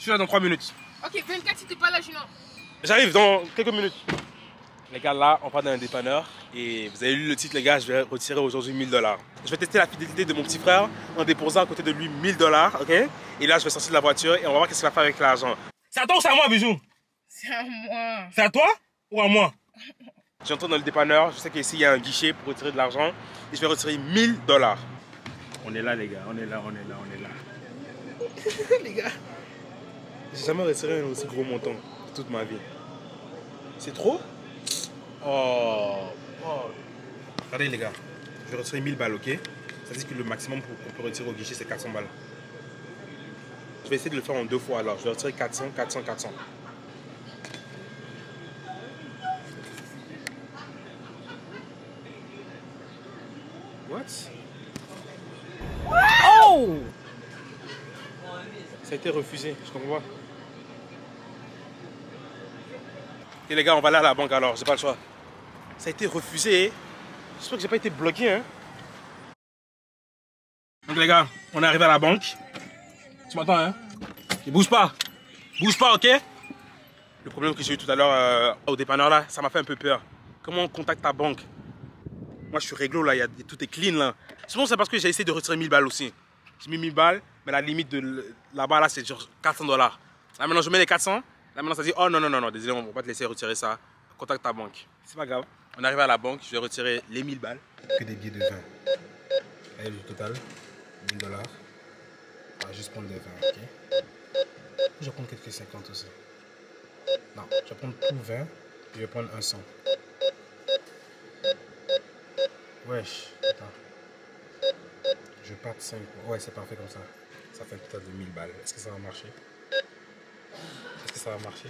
Je suis là dans 3 minutes. Ok, 24 si t'es pas là, Junon. J'arrive dans quelques minutes. Les gars, là, on part dans un dépanneur. Et vous avez lu le titre, les gars, je vais retirer aujourd'hui 1000 $. Je vais tester la fidélité de mon petit frère en déposant à côté de lui 1000 $, ok? Et là, je vais sortir de la voiture et on va voir qu'est-ce qu'il va faire avec l'argent. C'est à toi ou c'est à moi, Bijou? C'est à moi. C'est à toi ou à moi? J'entre dans le dépanneur, je sais qu'ici, il y a un guichet pour retirer de l'argent. Et je vais retirer 1000 $. On est là, les gars, on est là, on est là, on est là. Les gars, j'ai jamais retiré un aussi gros montant de toute ma vie. C'est trop? Oh. Regardez les gars, je vais retirer 1000 balles, ok? Ça dit que le maximum qu'on peut retirer au guichet, c'est 400 balles. Je vais essayer de le faire en 2 fois alors. Je vais retirer 400, 400, 400. What? Oh! Ça a été refusé, je comprends pas. Et les gars, on va aller à la banque alors, j'ai pas le choix. Ça a été refusé. J'espère que j'ai pas été bloqué, hein. Donc les gars, on est arrivé à la banque. Tu m'entends, hein? Et bouge pas, ok? Le problème que j'ai eu tout à l'heure au dépanneur là, ça m'a fait un peu peur. Comment on contacte ta banque? Moi je suis réglo là, tout est clean là. Sinon c'est parce que j'ai essayé de retirer 1000 balles aussi. J'ai mis 1000 balles, mais la limite de là-bas là c'est genre 400 $. Là maintenant je mets les 400, là maintenant ça dit oh non, désolé on va pas te laisser retirer ça. Contacte ta banque. C'est pas grave. On est arrivé à la banque, je vais retirer les 1000 balles. Que des billets de 20. Allez, le total, 1000 $. On va juste prendre des 20, ok? Je vais prendre quelques 50 aussi. Non, je vais prendre tout 20 et je vais prendre un 100. Wesh, attends. Je pars de 5. Ouais, c'est parfait comme ça. Ça fait un total de 1000 balles. Est-ce que ça va marcher? Est-ce que ça va marcher?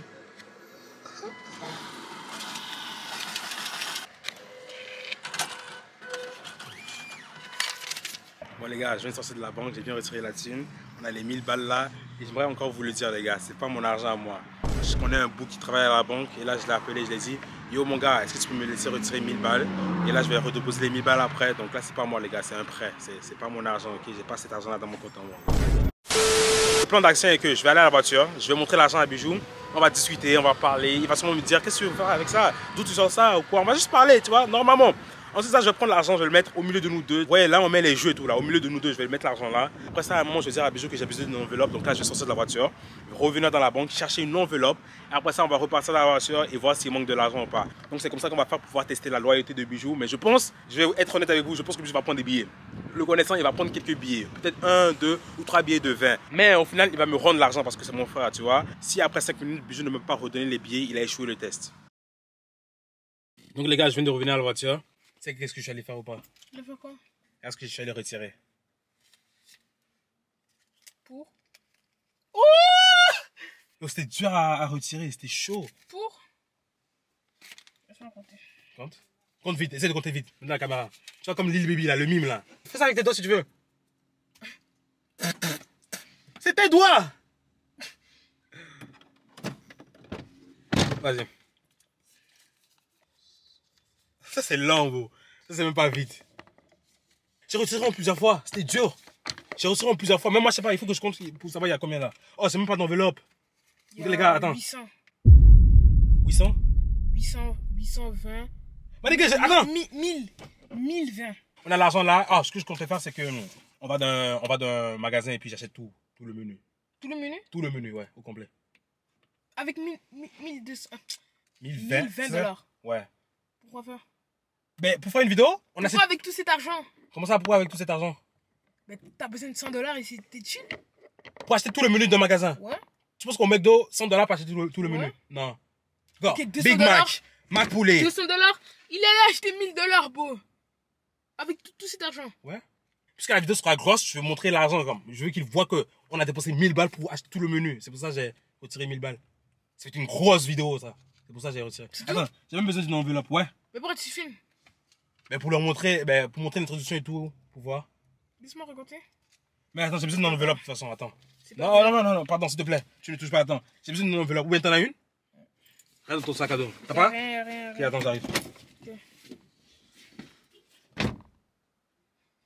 Bon les gars, je viens de sortir de la banque, j'ai bien retiré la thune. On a les 1000 balles là. Et j'aimerais encore vous le dire les gars, c'est pas mon argent à moi. Je connais un bout qui travaille à la banque et là je l'ai appelé, je l'ai dit yo mon gars, est-ce que tu peux me laisser retirer 1000 balles? Et là je vais redéposer les 1000 balles après. Donc là c'est pas moi les gars, c'est un prêt. C'est pas mon argent, ok? J'ai pas cet argent là dans mon compte en moi. Le plan d'action est que je vais aller à la voiture, je vais montrer l'argent à Bijou. On va discuter, on va parler. Il va sûrement me dire qu'est-ce que tu veux faire avec ça? D'où tu sors ça ou quoi? On va juste parler, tu vois, normalement. Ensuite, ça, je vais prendre l'argent, je vais le mettre au milieu de nous deux. Ouais, là, on met les jeux et tout, là. Au milieu de nous deux, je vais mettre l'argent là. Après ça, à un moment, je vais dire à Bijou que j'ai besoin d'une enveloppe. Donc là, je vais sortir de la voiture, revenir dans la banque, chercher une enveloppe. Et après ça, on va repartir dans la voiture et voir s'il manque de l'argent ou pas. Donc c'est comme ça qu'on va faire pour pouvoir tester la loyauté de Bijou. Mais je pense, je vais être honnête avec vous, je pense que Bijou va prendre des billets. Le connaissant, il va prendre quelques billets. Peut-être 1, 2 ou 3 billets de 20. Mais au final, il va me rendre l'argent parce que c'est mon frère, tu vois. Si après 5 minutes, Bijou ne me pas redonner les billets, il a échoué le test. Donc les gars, je viens de revenir à la voiture. Tu sais qu'est-ce que je suis allé faire ou pas? Tu as fait quoi? Est-ce que je suis allé retirer? Pour? Oh, c'était dur à retirer, c'était chaud. Pour? Laisse-moi compter. Compte. Compte vite, essaie de compter vite. Dans la caméra. Tu vois comme Lil Baby là, le mime là. Fais ça avec tes doigts si tu veux. C'est tes doigts! Vas-y. Ça c'est lent, bro. Ça c'est même pas vite. J'ai retiré en plusieurs fois, c'était dur. J'ai retiré en plusieurs fois. Même moi, je sais pas, il faut que je compte pour savoir il y a combien là. Oh, c'est même pas d'enveloppe. Les gars, attends. 800. 800? 820. Bah, les gars, attends. 1020. On a l'argent là. Ah, ce que je comptais faire, c'est que on va d'un magasin et puis j'achète tout le menu. Tout le menu? Tout le menu, ouais, au complet. Avec 1200. 1020 $. Ouais. Pourquoi faire? Mais pour faire une vidéo, on pourquoi avec tout cet argent? Comment ça, pourquoi avec tout cet argent? Mais t'as besoin de 100 $ et c'était chill. Pour acheter tout le menu d'un magasin? Ouais. Tu penses qu'au McDo, 100 $ pour acheter tout le menu? Non. Okay, Big Mac, Mac poulet. 200 $, il allait acheter 1000 $, beau. Avec tout cet argent. Ouais. Puisque la vidéo sera grosse, je vais montrer l'argent. Je veux qu'il voit qu'on a dépensé 1000 balles pour acheter tout le menu. C'est pour ça que j'ai retiré 1000 balles. C'est une grosse vidéo, ça. C'est pour ça que j'ai retiré. Attends, j'ai même besoin d'une enveloppe, ouais. Mais pourquoi tu filmes? Mais pour leur montrer, pour montrer l'introduction et tout, pour voir. Laisse-moi raconter. Mais attends, j'ai besoin d'une enveloppe de toute façon, attends. Non, pardon, s'il te plaît, tu ne touches pas, attends. J'ai besoin d'une enveloppe. Ou bien t'en as une? Reste dans ton sac à dos. T'as pas? Rien. Ok, attends, j'arrive. Okay.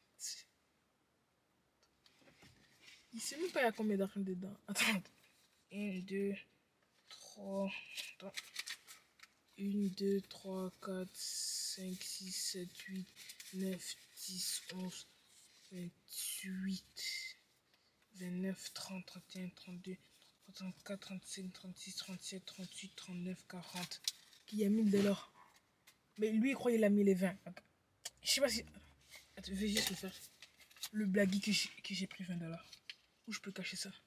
Il sait même pas il y a combien d'argent dedans. Attends. 1, 2, 3. Attends. 1, 2, 3, 4, 5, 6, 7, 8, 9, 10, 11, 28, 29, 30, 31, 32, 34, 35, 36, 37, 38, 39, 40. Qui a 1000$. Mais lui, il croit qu'il a mis les 20. Je sais pas si... Attends, je vais juste le faire. Le blaguy que j'ai pris 20$. Où je peux cacher ça?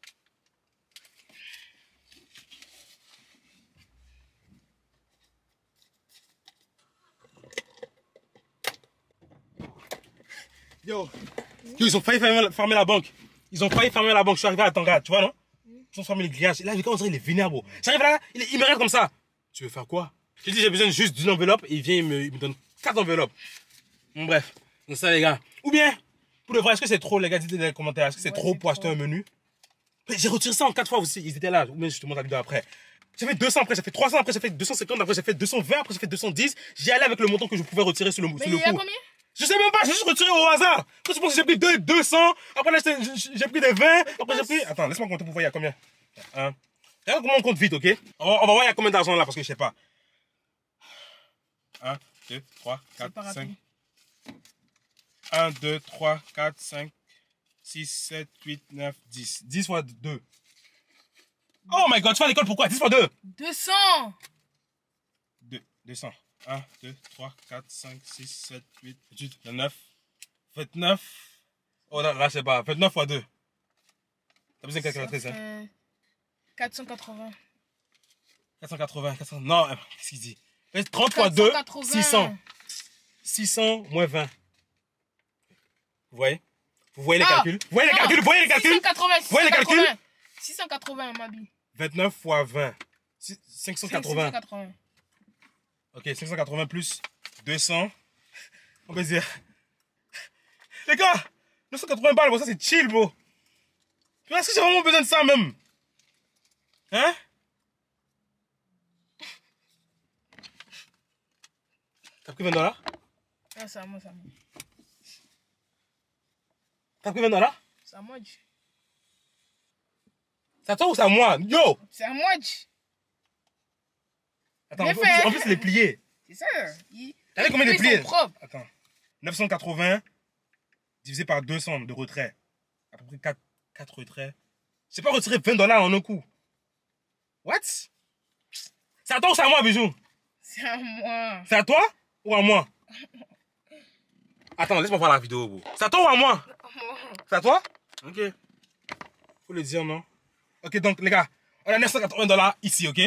Yo, ils ont failli fermer la banque. Ils ont failli fermer la banque. Je suis arrivé à Tanga, tu vois, non? Ils ont fermé les grillages. Et là, le gars, on dirait, il est vénère, bro. J'arrive là, il me regarde comme ça. Tu veux faire quoi? Je dis, j'ai besoin juste d'une enveloppe. Et il vient, il me donne 4 enveloppes. Bon, bref, c'est ça, les gars. Ou bien, pour le vrai, est-ce que c'est trop, les gars, dites dans les commentaires. Est-ce que c'est trop pour acheter un menu? J'ai retiré ça en 4 fois aussi. Ils étaient là. Ou bien, je te montre la vidéo après. J'ai fait 200, après j'ai fait 300, après j'ai fait 250, après j'ai fait 220, après j'ai fait 210. J'y allais avec le montant que je pouvais retirer sur le coup. Mais il y a combien? Je sais même pas, j'ai juste retiré au hasard. Quand tu penses que j'ai pris 200, après là j'ai pris des 20, après j'ai pris... Attends, laisse-moi compter pour voir il y a combien. Regarde comment on compte vite, ok? On va voir il y a combien d'argent là, parce que je sais pas. 1, 2, 3, 4, 5. 1, 2, 3, 4, 5, 6, 7, 8, 9, 10. 10 fois 2. Oh my god, tu vas à l'école pourquoi? 10 fois 2. 200. 200. 1, 2, 3, 4, 5, 6, 7, 8, 18, 29. 29. Oh là, je sais pas. 29 fois 2. T'as besoin de calculatrice, hein? 480. 480, 400. Non, qu'est-ce qu'il dit? 30 fois 2, 600. 600 moins 20. Vous voyez? Vous voyez les calculs? Vous voyez les calculs? Vous voyez les calculs? 680. Vous voyez les calculs? 680, ma bille. 29 fois 20. 580. 580. Ok, 580 plus 200. On peut dire. Les gars, 980 balles, bon, ça c'est chill, bro. Est-ce que j'ai vraiment besoin de ça même? Hein? T'as pris 20$? Ah, c'est à moi, c'est à moi. T'as pris 20$? C'est à moi, c'est à toi ou c'est à moi? Yo! C'est à moi, Attends, en plus, il est plié. C'est ça. T'as vu combien il est plié? Attends. 980 divisé par 200 de retrait. À peu près 4 retraits. J'ai pas retiré 20$ en un coup. What? C'est à toi ou c'est à moi, bijou? C'est à moi. C'est à toi ou à moi? Attends, laisse-moi voir la vidéo, bro. C'est à toi ou à moi? C'est à toi? Ok. Faut le dire, non? Ok, donc, les gars, on a 980$ ici, ok?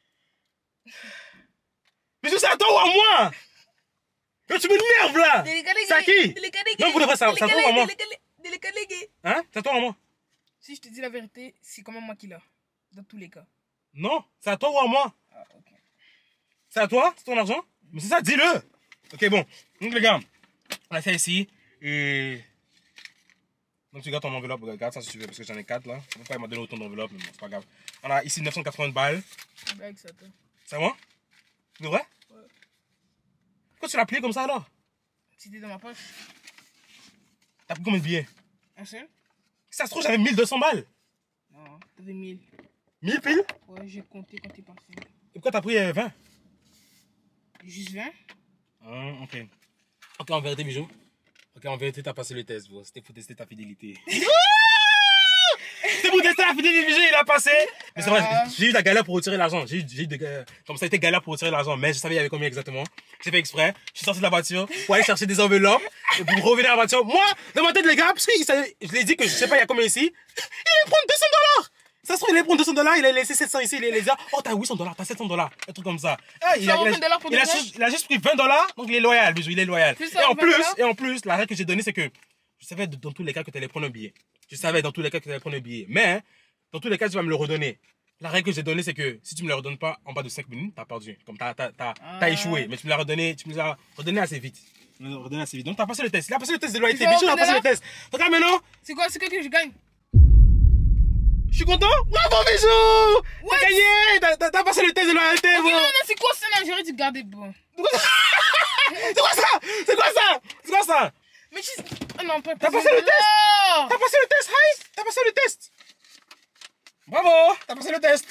Bijou, c'est à toi ou à moi? Yo, tu m'énerves là! C'est à qui? Non, vous devrez savoir, c'est à toi ou à moi? Hein? C'est à toi ou à moi? Si je te dis la vérité, c'est quand même moi qui l'ai. Dans tous les cas. Non, c'est à toi ou à moi? Ah, ok. C'est à toi? C'est ton argent? Mais c'est ça, dis-le! Ok, bon. Donc, les gars, on a fait ici. Et... donc, tu gardes ton enveloppe. Regarde ça si tu veux, parce que j'en ai 4 là. Je sais pas pourquoi il m'a donné autant d'enveloppes, mais bon, c'est pas grave. On a ici 980 balles. C'est à moi? C'est vrai? Ouais. Pourquoi tu l'as plié comme ça alors? C'était dans ma poche. T'as pris combien de billets? Un seul? Ça se trouve, j'avais 1200 balles. Non, t'avais 1000. 1000 piles? Ouais, j'ai compté quand t'es parti. Et pourquoi t'as pris 20? Juste 20? Ah, ok. Ok, en vérité, bijou. Ok, en vérité, t'as passé le test, bro. C'était pour tester ta fidélité. C'était pour tester la fidélité, bijou, il a passé. Mais c'est vrai, j'ai eu la galère pour retirer l'argent. J'ai eu comme ça a été galère pour retirer l'argent, mais je savais il y avait combien exactement. J'ai fait exprès. Je suis sorti de la voiture pour aller chercher des enveloppes et pour revenir à la voiture. Moi, dans ma tête, les gars, parce que je l'ai dit que je sais pas il y a combien ici, il allait prendre 200$. Ça se trouve, il allait prendre 200$, il a laissé 700 ici, il allait dire, oh, t'as 800$, t'as 700$, un truc comme ça. Il a juste pris 20$, donc il est loyal, bijou, il est loyal. Et en plus, la règle que j'ai donnée, c'est que je savais dans tous les cas que tu allais prendre un billet. Je savais dans tous les cas que tu allais prendre un billet. Mais, dans tous les cas, tu vas me le redonner. La règle que j'ai donnée, c'est que si tu me le redonnes pas en bas de 5 minutes, t'as perdu. Comme t'as échoué. Mais tu me l'as redonné, assez vite. Tu me l'as redonné assez vite. Donc t'as passé le test. Il a passé le test de loyauté. Bijou, il a passé le test. Regarde maintenant. C'est quoi que je gagne? Je suis content? Bravo, bijou! T'as gagné! T'as passé le test de loyauté, okay, bon! Non, c'est quoi ça? J'aurais dû garder, bon. C'est quoi ça? C'est quoi ça? Mais tu... Oh non, pas t'as passé le test? T'as passé le test, Haïs? T'as passé le test? Bravo, t'as passé le test.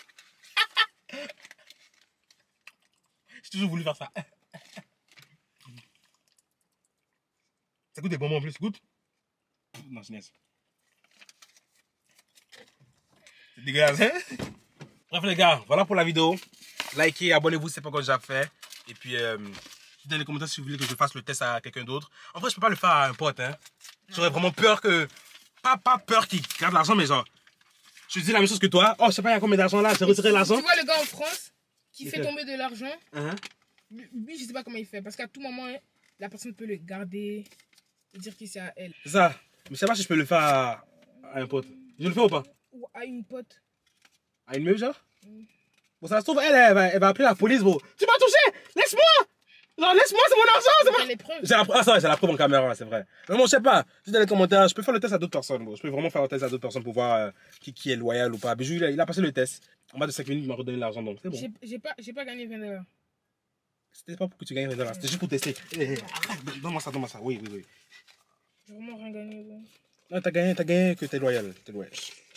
J'ai toujours voulu faire ça. Ça goûte des bonbons en plus, goûte. Non, c'est niaise. C'est dégueulasse, hein? Bref les gars, voilà pour la vidéo. Likez, abonnez-vous si c'est pas encore déjà fait. Et puis, dites dans les commentaires si vous voulez que je fasse le test à quelqu'un d'autre. En vrai, je peux pas le faire à un pote, hein. J'aurais vraiment peur que... Pas peur qu'il garde l'argent, mais genre... Je dis la même chose que toi. Oh, je sais pas, il y a combien d'argent là, j'ai retiré l'argent. Tu vois le gars en France qui fait tomber de l'argent. Lui, je sais pas comment il fait. Parce qu'à tout moment, hein, la personne peut le garder et dire que c'est à elle. C'est ça. Mais je sais pas si je peux le faire à un pote. Je le fais ou pas? Ou à une pote. À une meuf, genre? Bon, ça se trouve, elle va appeler la police, bro. Tu m'as touché! Laisse-moi! Non, laisse-moi, c'est mon argent, c'est moi! Les preuves. Ah, ça, j'ai la preuve en caméra, c'est vrai. Mais bon, je sais pas. Dis dans les commentaires, je peux faire le test à d'autres personnes, bro. Je peux vraiment faire le test à d'autres personnes pour voir qui est loyal ou pas. Bijou, il a passé le test. En bas de 5 minutes, il m'a redonné l'argent, donc c'est bon. J'ai pas gagné 20 $. C'était pas pour que tu gagnes 20 $, c'était juste pour tester. Donne-moi ça, donne-moi ça. Oui. J'ai vraiment rien gagné. Non, t'as gagné que t'es loyal.